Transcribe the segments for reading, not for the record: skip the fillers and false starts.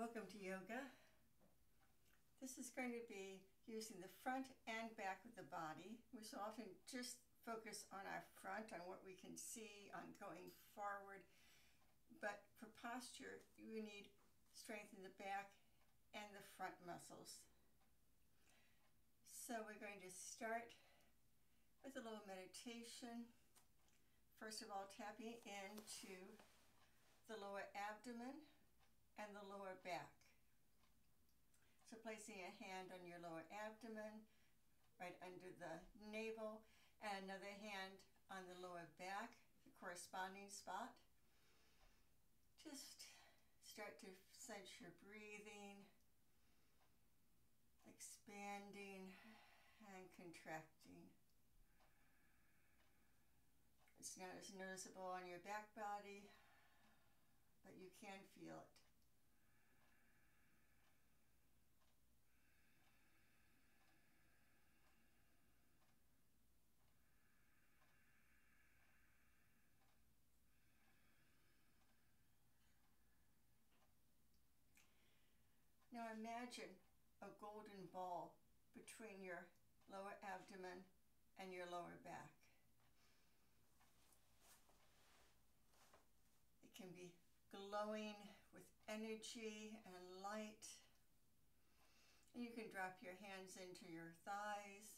Welcome to yoga. This is going to be using the front and back of the body. We so often just focus on our front, on what we can see, on going forward. But for posture, you need strength in the back and the front muscles. So we're going to start with a little meditation. First of all, tapping into the lower abdomen and the lower back. So placing a hand on your lower abdomen, right under the navel, and another hand on the lower back, the corresponding spot. Just start to sense your breathing, expanding and contracting. It's not as noticeable on your back body, but you can feel it. Now imagine a golden ball between your lower abdomen and your lower back. It can be glowing with energy and light. And you can drop your hands into your thighs.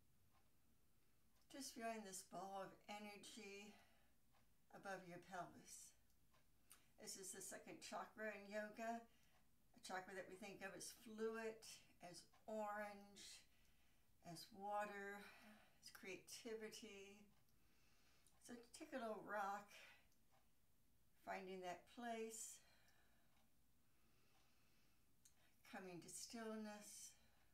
Just feeling this ball of energy above your pelvis. This is the second chakra in yoga. A chakra that we think of as fluid, as orange, as water, as creativity. So take a little rock, finding that place, coming to stillness,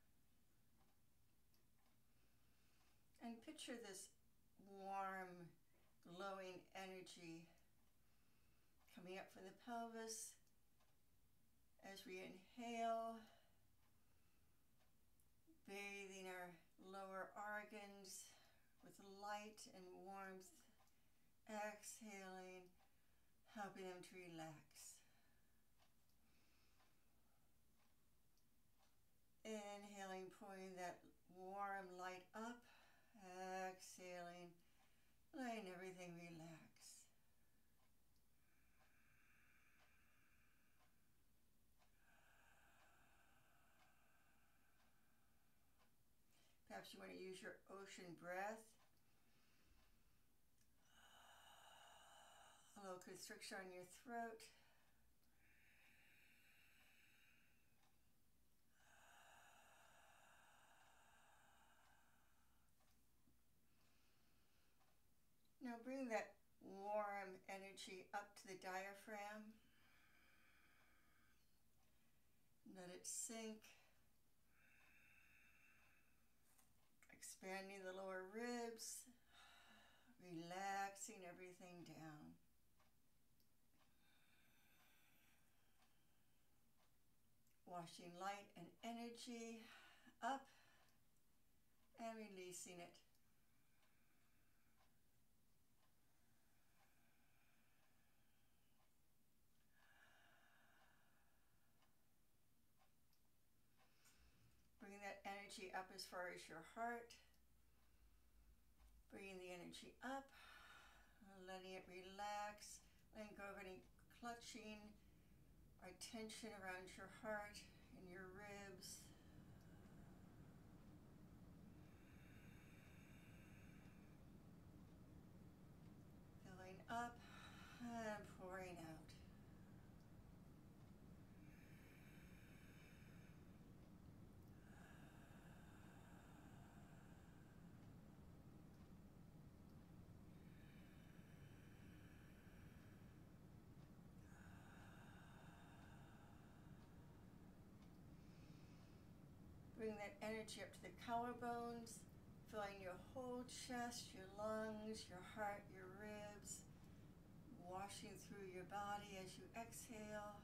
and picture this warm, glowing energy coming up from the pelvis. As we inhale, bathing our lower organs with light and warmth, exhaling, helping them to relax. Inhaling, pouring that warm light up, exhaling, letting everything relax. Perhaps you want to use your ocean breath. A little constriction on your throat. Now bring that warm energy up to the diaphragm. Let it sink. Expanding the lower ribs, relaxing everything down. Washing light and energy up and releasing it. Bringing that energy up as far as your heart. Bringing the energy up, letting it relax, letting go of any clutching or tension around your heart and your ribs. Filling up and pouring out. Bring that energy up to the collarbones, filling your whole chest, your lungs, your heart, your ribs, washing through your body as you exhale.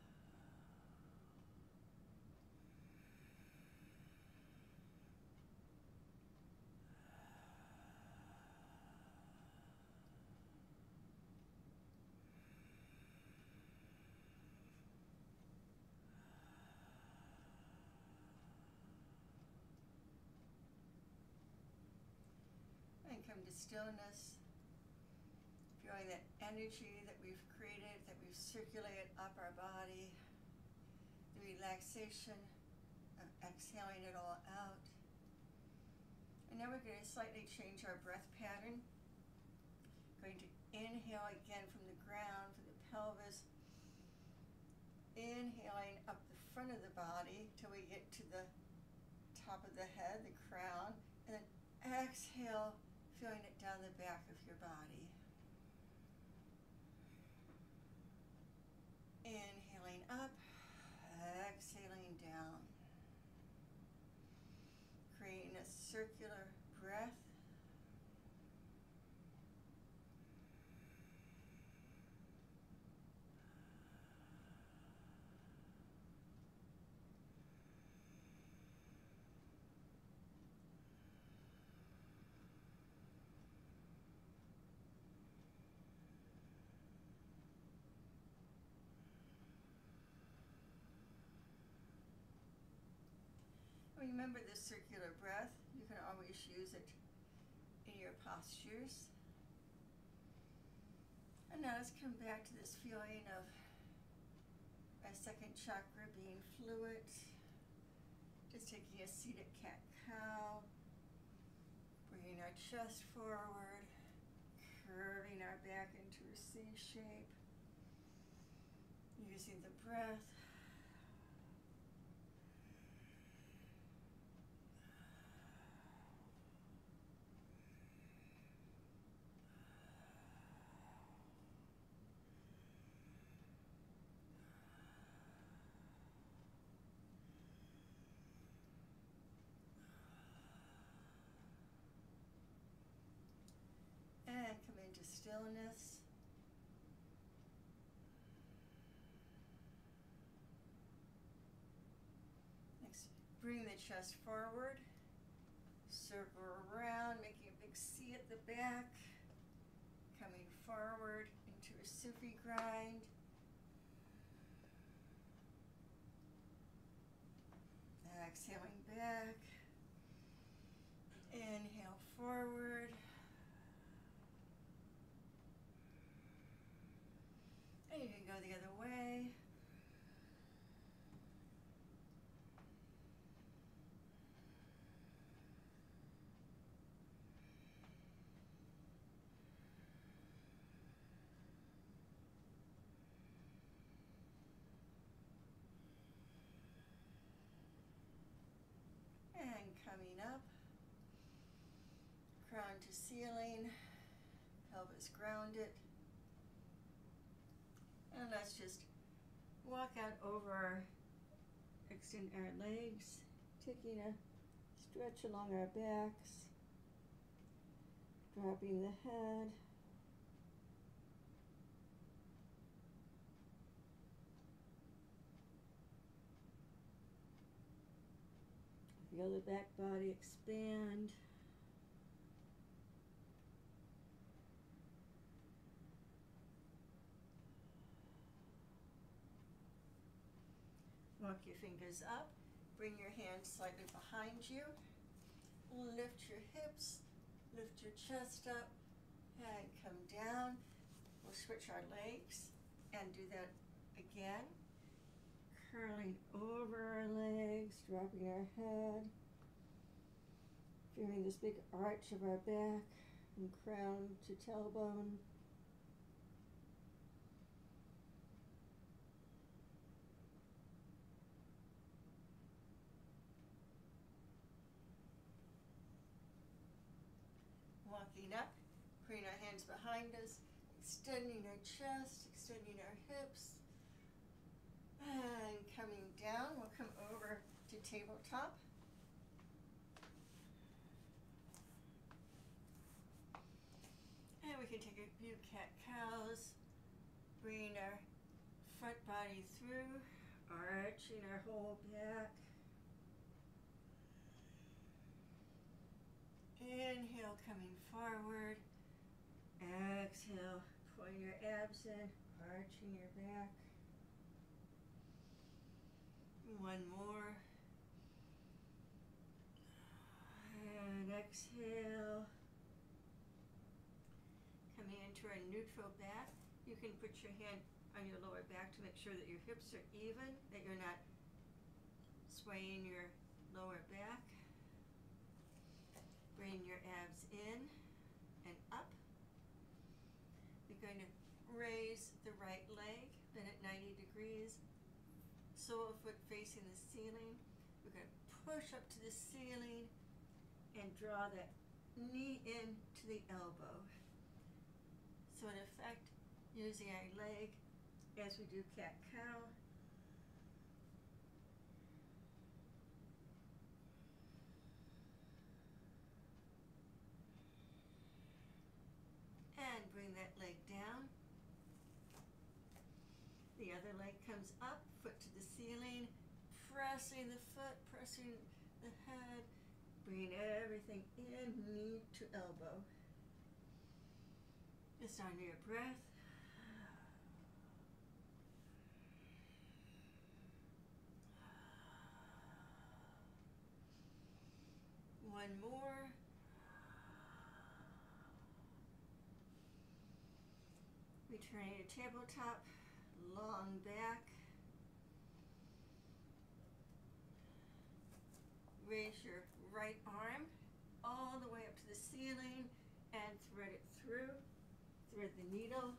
come to stillness, feeling that energy that we've created, that we've circulated up our body, the relaxation of exhaling it all out. And now we're going to slightly change our breath pattern. Going to inhale again from the ground, from the pelvis, inhaling up the front of the body till we get to the top of the head, the crown, and then exhale, feeling it down the back of your body. Inhaling up, exhaling down. Creating a circular breath. Remember this circular breath. You can always use it in your postures. And now let's come back to this feeling of our second chakra being fluid. Just taking a seated cat-cow. Bringing our chest forward. Curving our back into a C shape. Using the breath. And come into stillness. Next, bring the chest forward. Circle around, making a big C at the back. Coming forward into a Sufi grind. Exhaling back. Inhale forward. And you can go the other way. And coming up, crown to ceiling, pelvis grounded. And let's just walk out over, extend our legs, taking a stretch along our backs, dropping the head. Feel the back body expand. Walk your fingers up, bring your hands slightly behind you, lift your hips, lift your chest up, and come down. We'll switch our legs and do that again. Curling over our legs, dropping our head, feeling this big arch of our back from crown to tailbone. Walking up, putting our hands behind us, extending our chest, extending our hips, and coming down. We'll come over to tabletop. And we can take a few cat-cows, bringing our front body through, arching our whole back. Inhale, coming forward. Exhale, pulling your abs in, arching your back. One more. And exhale. into a neutral back. You can put your hand on your lower back to make sure that your hips are even, that you're not swaying your lower back. Bring your abs in and up. You're going to raise the right leg, bend it 90 degrees, sole of foot facing the ceiling. We're going to push up to the ceiling and draw that knee in to the elbow. So in effect, using our leg as we do cat-cow. And bring that leg down. The other leg comes up, foot to the ceiling, pressing the foot, pressing the head, bring everything in, knee to elbow. Just under your breath. One more. Returning to tabletop, long back. Raise your right arm all the way up to the ceiling and thread it through. Thread the needle.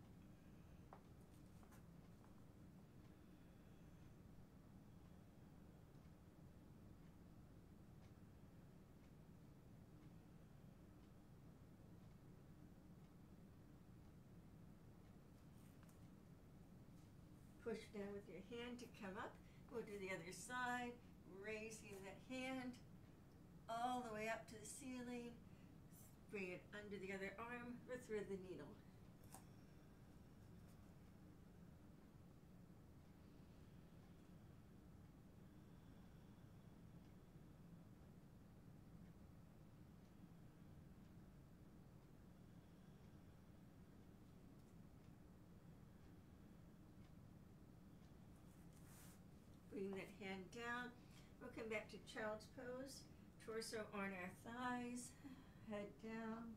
Push down with your hand to come up. We'll do the other side, raising that hand all the way up to the ceiling. Bring it under the other arm or thread the needle. Bring that hand down. We'll come back to child's pose. Torso on our thighs, head down.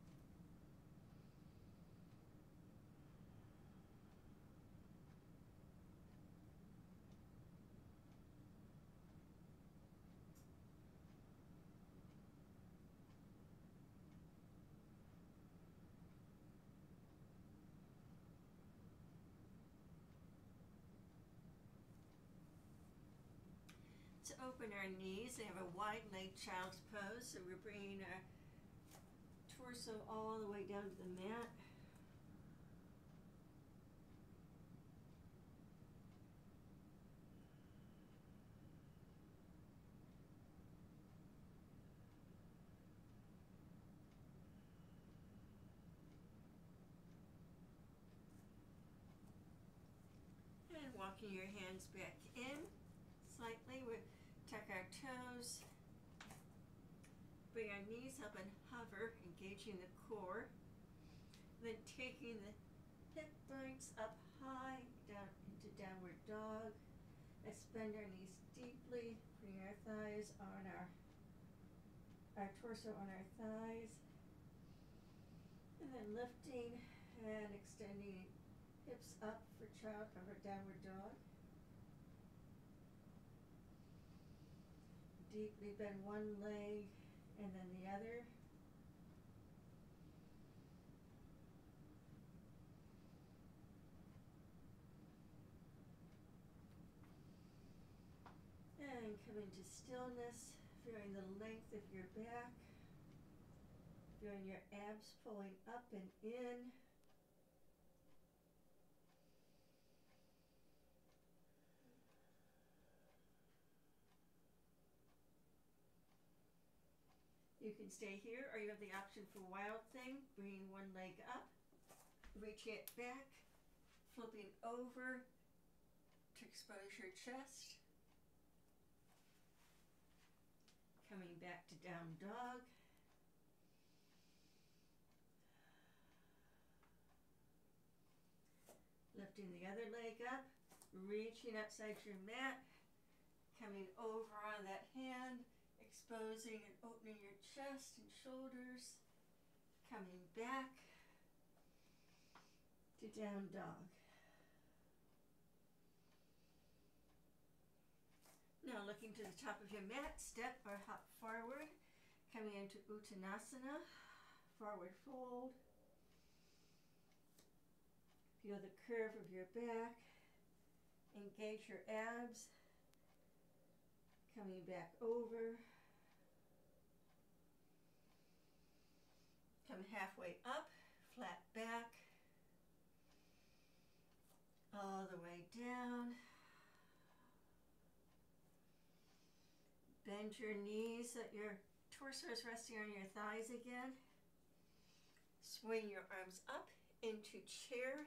To open our knees and have a wide leg child's pose. So we're bringing our torso all the way down to the mat. And walking your hands back in slightly. We tuck our toes. Bring our knees up and hover, engaging the core. Then taking the hip joints up high, down into downward dog. Let's bend our knees deeply, bring our thighs on our torso on our thighs. And then lifting and extending hips up for downward dog. Deeply bend one leg and then the other. And come into stillness, feeling the length of your back, feeling your abs pulling up and in. You can stay here, or you have the option for Wild Thing, bringing one leg up, reaching it back, flipping over to expose your chest, coming back to down dog, lifting the other leg up, reaching outside your mat, coming over on that hand, exposing and opening your chest and shoulders, coming back, to down dog. Now looking to the top of your mat, step or hop forward, coming into Uttanasana, forward fold. Feel the curve of your back, engage your abs, coming back over. Come halfway up, flat back, all the way down. Bend your knees so that your torso is resting on your thighs again. Swing your arms up into chair.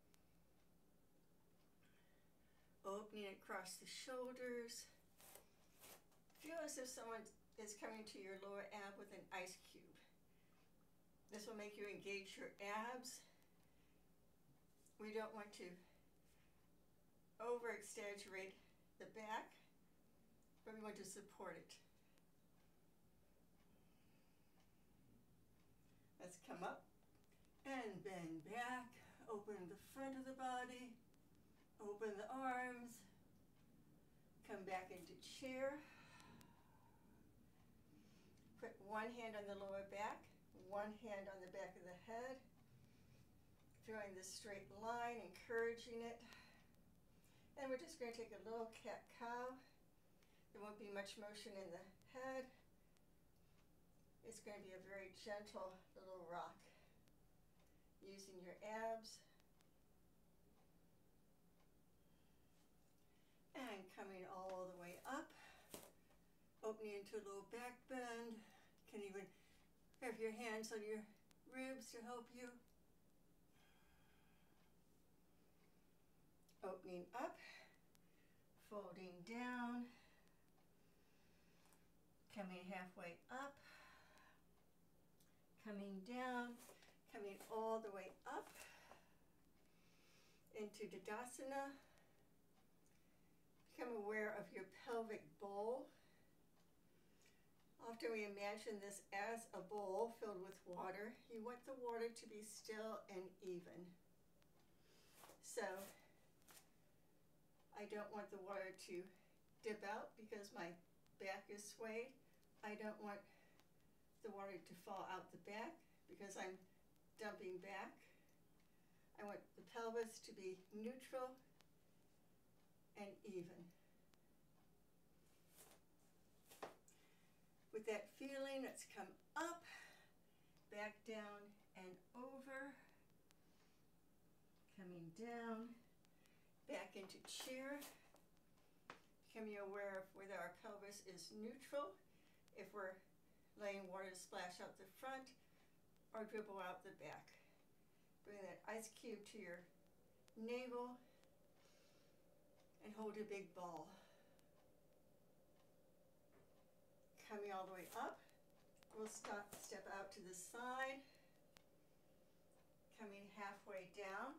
Opening across the shoulders. Feel as if someone is coming to your lower ab with an ice cube. This will make you engage your abs. We don't want to over-exaggerate the back, but we want to support it. Let's come up and bend back. Open the front of the body. Open the arms. Come back into chair. Put one hand on the lower back, one hand on the back of the head. Drawing this straight line, encouraging it. And we're just going to take a little cat-cow. There won't be much motion in the head. It's going to be a very gentle little rock. Using your abs. And coming all the way up. Opening into a little back bend. You can even have your hands on your ribs to help you. Opening up, folding down, coming halfway up, coming down, coming all the way up into Tadasana. Become aware of your pelvic bowl. Often we imagine this as a bowl filled with water. You want the water to be still and even. So, I don't want the water to dip out because my back is swayed. I don't want the water to fall out the back because I'm dumping back. I want the pelvis to be neutral and even. With that feeling, let's come up, back down and over, coming down, back into chair, becoming aware of whether our pelvis is neutral, if we're letting water splash out the front or dribble out the back. Bring that ice cube to your navel and hold a big ball. Coming all the way up, we'll step out to the side, coming halfway down.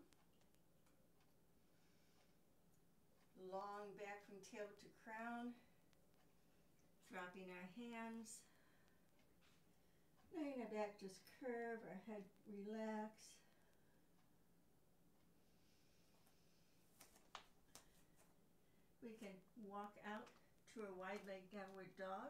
Long back from tail to crown, dropping our hands, letting our back just curve, our head relax. We can walk out to a wide leg downward dog.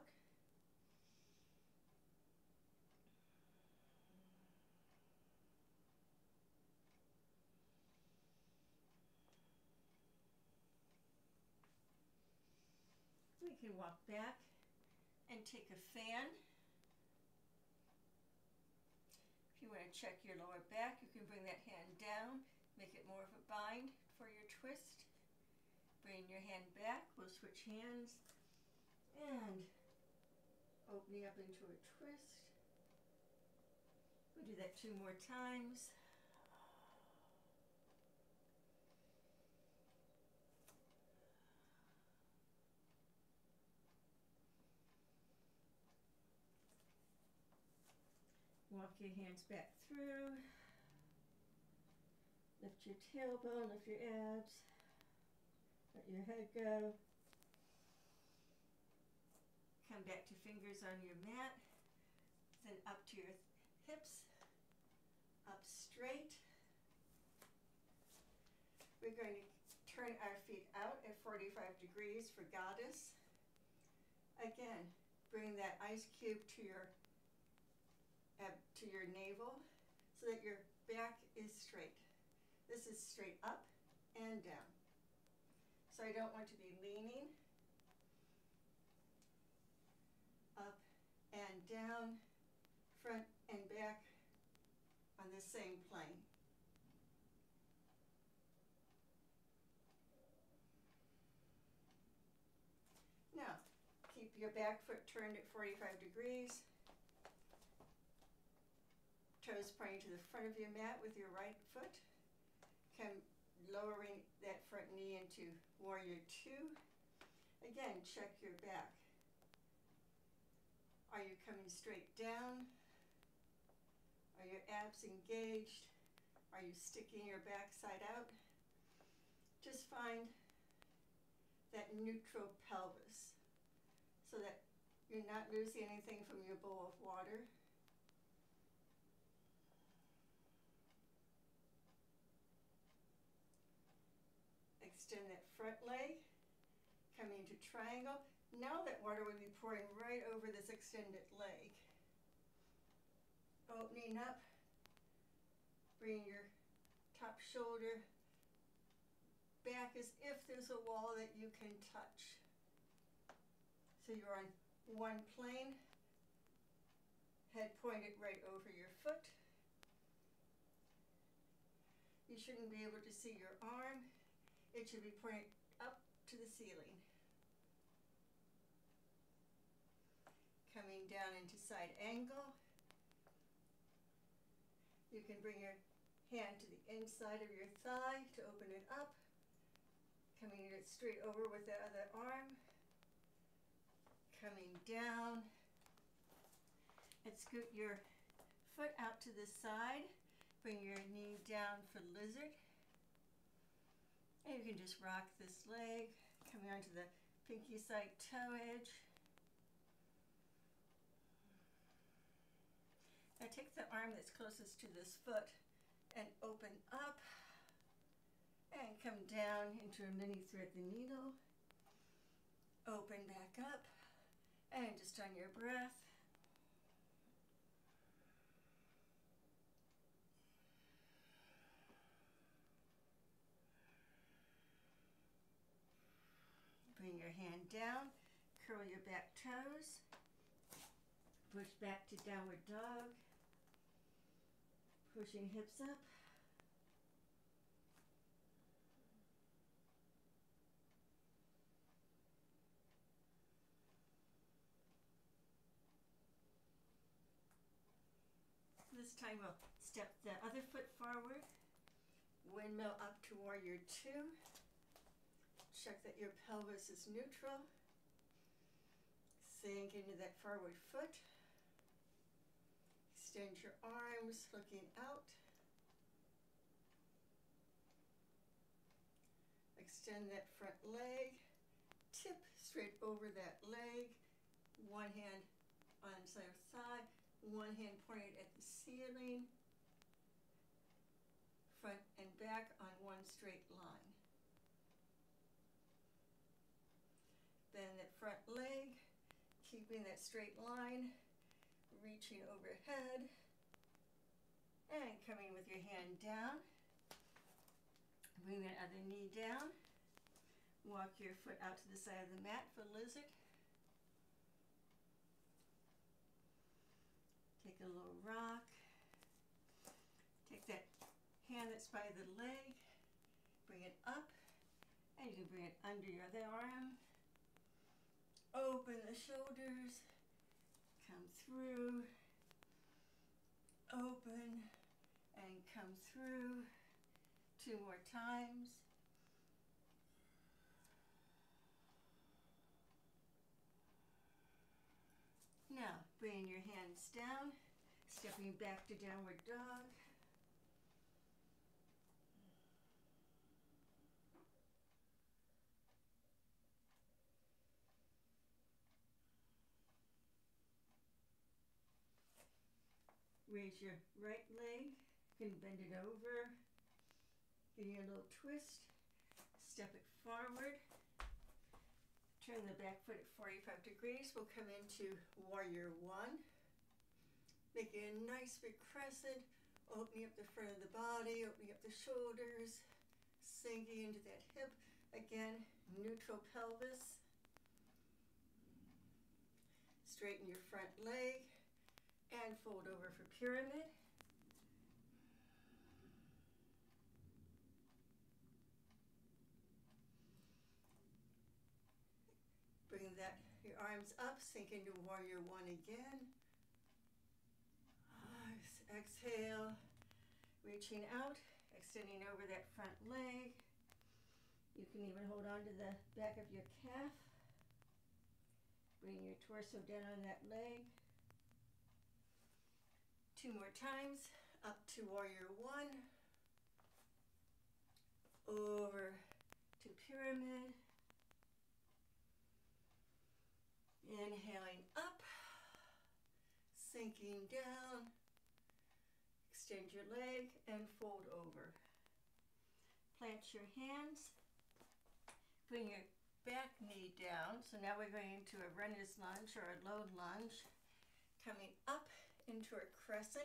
We can walk back and take a fan. If you want to check your lower back, you can bring that hand down, make it more of a bind for your twist. Bring your hand back, we'll switch hands, and opening up into a twist. We'll do that 2 more times. Walk your hands back through. Lift your tailbone, lift your abs. Let your head go. Come back to fingers on your mat. Then up to your hips. Up straight. We're going to turn our feet out at 45 degrees for goddess. Again, bring that ice cube to your navel so that your back is straight. This is straight up and down. So I don't want to be leaning up and down, front and back on the same plane. Now, keep your back foot turned at 45 degrees. Toes pointing to the front of your mat with your right foot. Come lowering that front knee into warrior two. Again, check your back. Are you coming straight down? Are your abs engaged? Are you sticking your backside out? Just find that neutral pelvis so that you're not losing anything from your bowl of water. Extend that front leg, coming into triangle. Now that water will be pouring right over this extended leg. Opening up, bring your top shoulder back as if there's a wall that you can touch. So you're on one plane, head pointed right over your foot. You shouldn't be able to see your arm. It should be pointed up to the ceiling. Coming down into side angle. You can bring your hand to the inside of your thigh to open it up. Coming it straight over with the other arm. Coming down. And scoot your foot out to the side. Bring your knee down for lizard. And you can just rock this leg, coming onto the pinky side toe edge. Now take the arm that's closest to this foot and open up and come down into a mini thread the needle. Open back up and just on your breath. Bring your hand down, curl your back toes, push back to downward dog, pushing hips up. This time we'll step the other foot forward, windmill up to warrior two. Check that your pelvis is neutral. Sink into that forward foot. Extend your arms, looking out. Extend that front leg. Tip straight over that leg. One hand on the side of thigh. One hand pointed at the ceiling. Front and back on one straight line. Bend that front leg, keeping that straight line, reaching overhead, and coming with your hand down. Bring that other knee down. Walk your foot out to the side of the mat for lizard. Take a little rock. Take that hand that's by the leg, bring it up, and you can bring it under your other arm. Open the shoulders, come through, open, and come through. 2 more times. Now, bring your hands down, stepping back to downward dog. Raise your right leg, you can bend it over, give you a little twist. Step it forward. Turn the back foot at 45 degrees. We'll come into warrior one. Make a nice big crescent, opening up the front of the body, opening up the shoulders, sinking into that hip. Again, neutral pelvis. Straighten your front leg and fold over for pyramid. Bring your arms up, sink into warrior one again. Exhale, reaching out, extending over that front leg. You can even hold on to the back of your calf. Bring your torso down on that leg. 2 more times, up to warrior one. Over to pyramid. Inhaling up, sinking down. Extend your leg and fold over. Plant your hands. Bring your back knee down. So now we're going into a runner's lunge or a low lunge. Coming up into a crescent.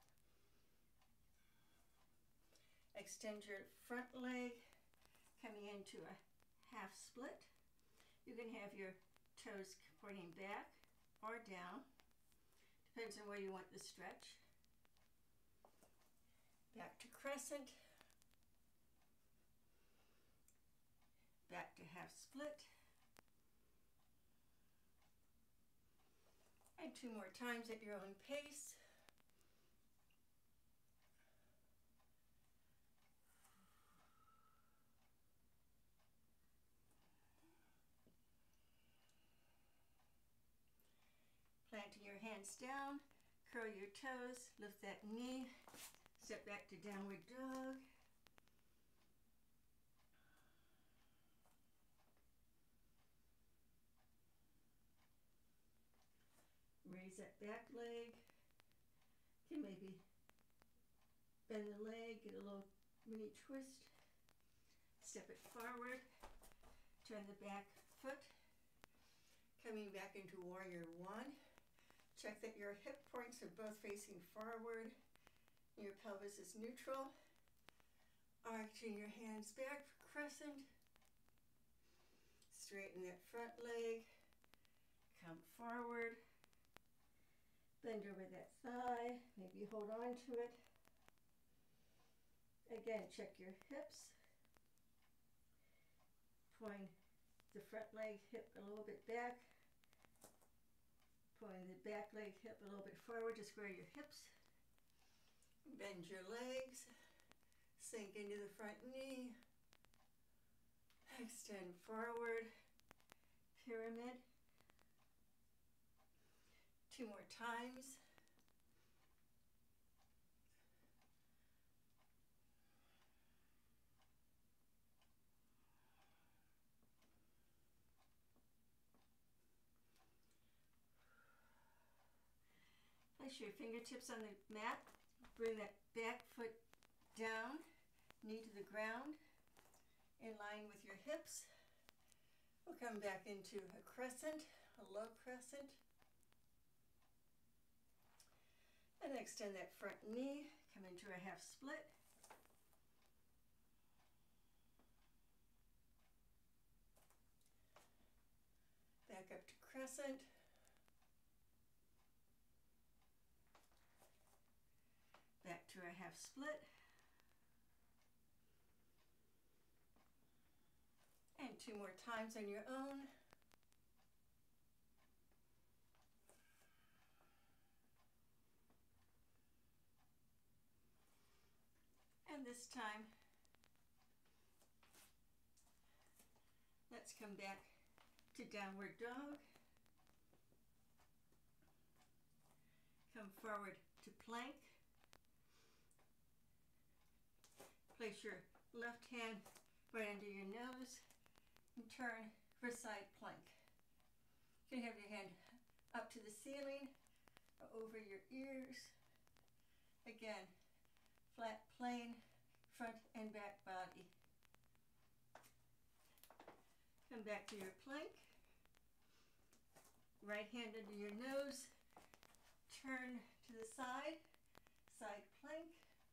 Extend your front leg. Coming into a half split. You can have your toes pointing back or down. Depends on where you want the stretch. Back to crescent. Back to half split. And 2 more times at your own pace. Planting your hands down, curl your toes, lift that knee, step back to downward dog. Raise that back leg. You can maybe bend the leg, get a little mini twist. Step it forward. Turn the back foot. Coming back into warrior one. Check that your hip points are both facing forward. Your pelvis is neutral. Arching your hands back for crescent. Straighten that front leg. Come forward. Bend over that thigh. Maybe hold on to it. Again, check your hips. Point the front leg, hip a little bit back. Point the back leg, hip a little bit forward to square your hips. Bend your legs. Sink into the front knee. Extend forward. Pyramid. 2 more times. Place your fingertips on the mat. Bring that back foot down, knee to the ground, in line with your hips. We'll come back into a crescent, a low crescent. And extend that front knee, come into a half split. Back up to crescent. Back to a half split. And 2 more times on your own. And this time, let's come back to downward dog. Come forward to plank. Place your left hand right under your nose and turn for side plank. You can have your hand up to the ceiling or over your ears. Again, flat plane, front and back body. Come back to your plank. Right hand under your nose. Turn to the side. Side plank.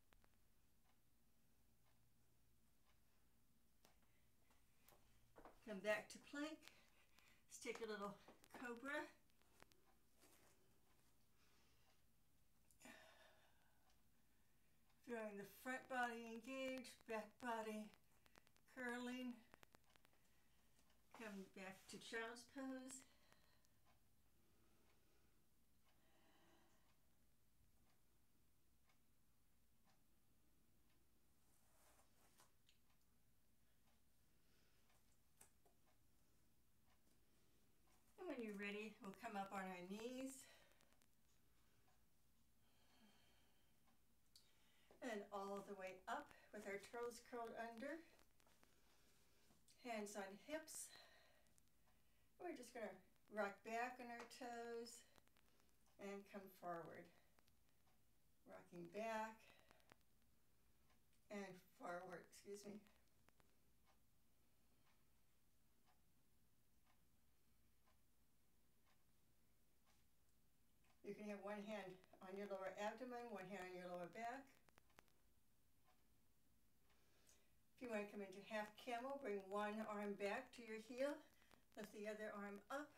Come back to plank. Let's take a little cobra. Feeling the front body engaged, back body curling. Come back to child's pose. And when you're ready, we'll come up on our knees. And all the way up with our toes curled under. Hands on hips. We're just going to rock back on our toes and come forward. Rocking back and forward, excuse me. You can have one hand on your lower abdomen, one hand on your lower back. If you want to come into half camel, bring one arm back to your heel, lift the other arm up.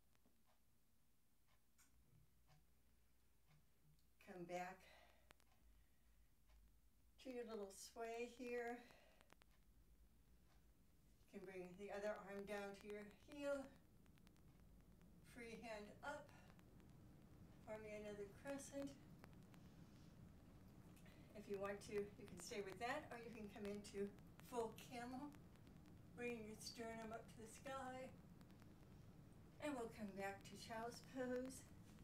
Come back to your little sway here. You can bring the other arm down to your heel. Free hand up. Forming another crescent. If you want to, you can stay with that, or you can come into full camel, bringing your sternum up to the sky, and we'll come back to child's pose.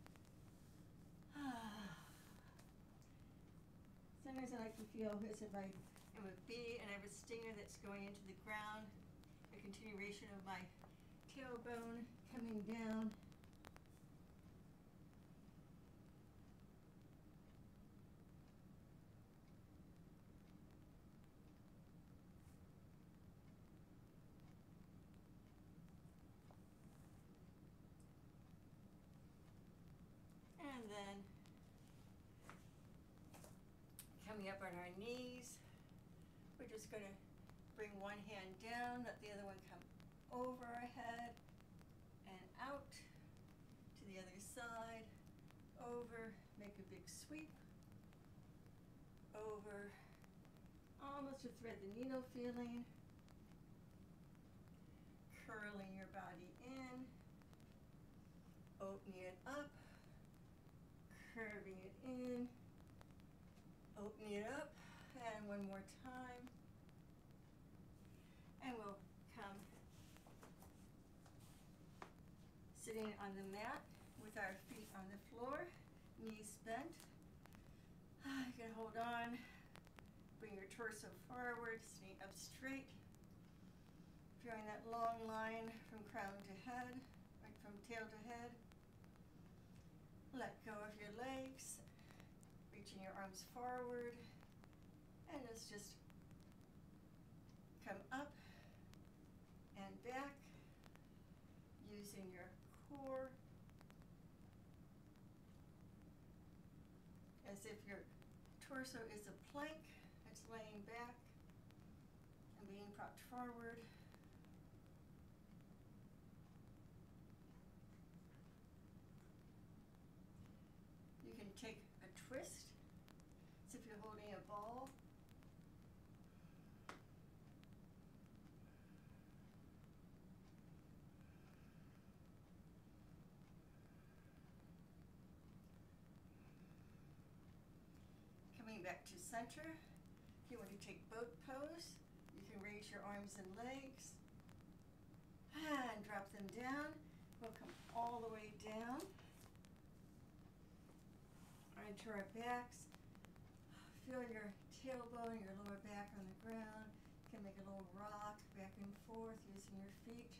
Sometimes I like to feel as if I am a bee and I have a stinger that's going into the ground, a continuation of my tailbone coming down. And then coming up on our knees, we're just going to bring one hand down, let the other one come over our head and out to the other side, over, make a big sweep, over, almost a thread the needle feeling, curling your body in, opening it up, curving it in, opening it up, and one more time. And we'll come sitting on the mat with our feet on the floor, knees bent. You can hold on, bring your torso forward, sitting up straight. Feeling that long line from crown to head, right from tail to head. Let go of your legs, reaching your arms forward, and let's just come up and back, using your core as if your torso is a plank that's laying back and being propped forward. You can take a twist as if you're holding a ball. Coming back to center. If you want to take boat pose, you can raise your arms and legs and drop them down. We'll come all the way down into our backs. Feel your tailbone, your lower back on the ground. You can make a little rock back and forth using your feet.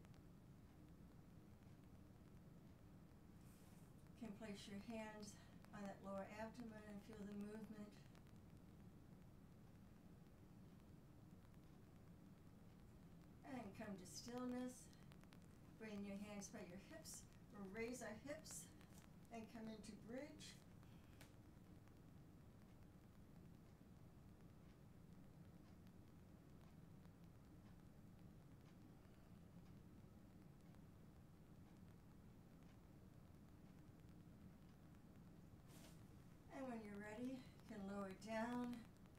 You can place your hands on that lower abdomen and feel the movement. And come come to stillness. Bring your hands by your hips, or raise our hips and come into bridge. And when you're ready, you can lower down.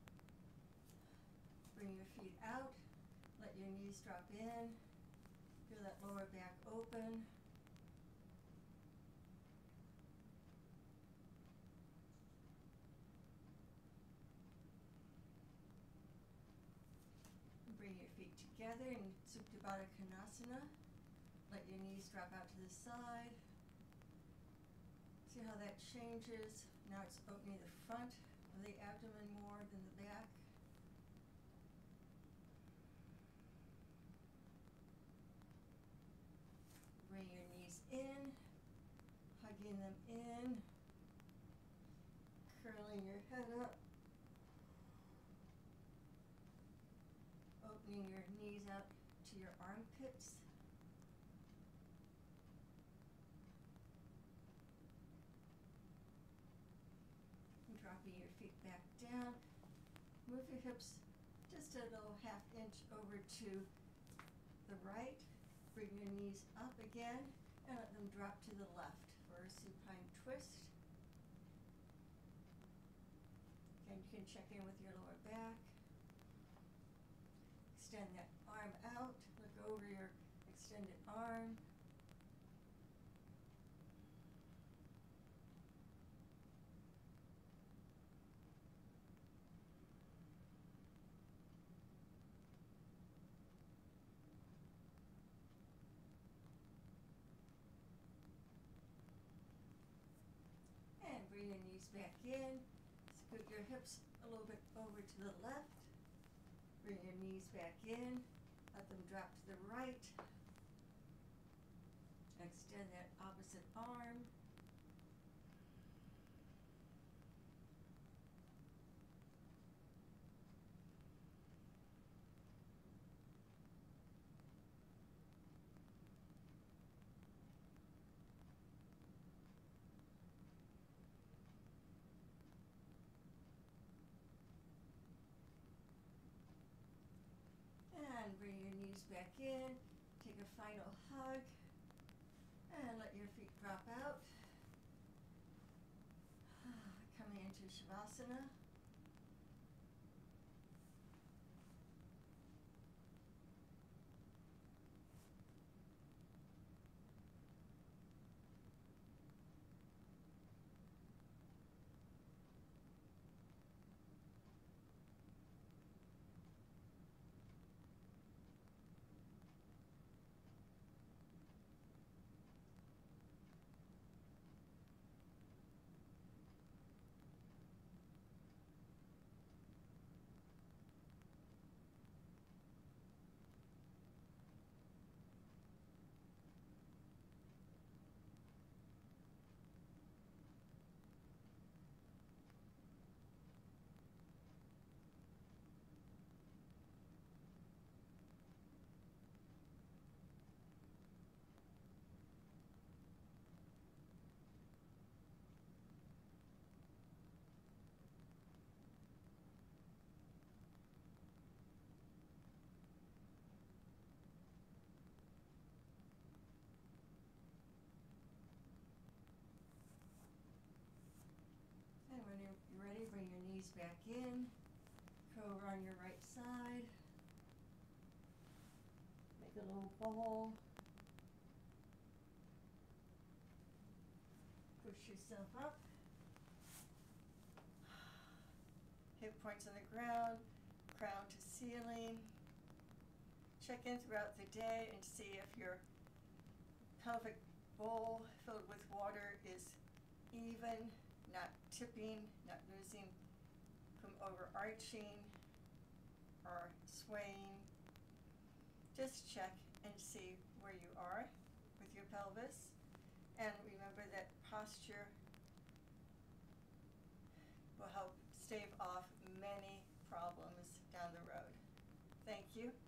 Bring your feet out. Let your knees drop in. Feel that lower back open. Bring your feet together in Supta Baddha Konasana. Let your knees drop out to the side. See how that changes. Now it's opening the front of the abdomen more than the back. Bring your knees in, hugging them in, curling your head up, opening your knees out to your armpits. Dropping your feet back down. Move your hips just a little ½ inch over to the right. Bring your knees up again and let them drop to the left for a supine twist. Again, you can check in with your lower back. Extend that arm out. Look over your extended arm. Bring your knees back in. Scoot your hips a little bit over to the left. Bring your knees back in. Let them drop to the right. Extend that opposite arm. And bring your knees back in. Take a final hug. And let your feet drop out. Coming into Shavasana. And when you're ready, bring your knees back in. Go over on your right side. Make a little bowl. Push yourself up. Hip points on the ground, crown to ceiling. Check in throughout the day and see if your pelvic bowl filled with water is even, not tipping, not losing from overarching or swaying. Just check and see where you are with your pelvis. And remember that posture will help stave off many problems down the road. Thank you.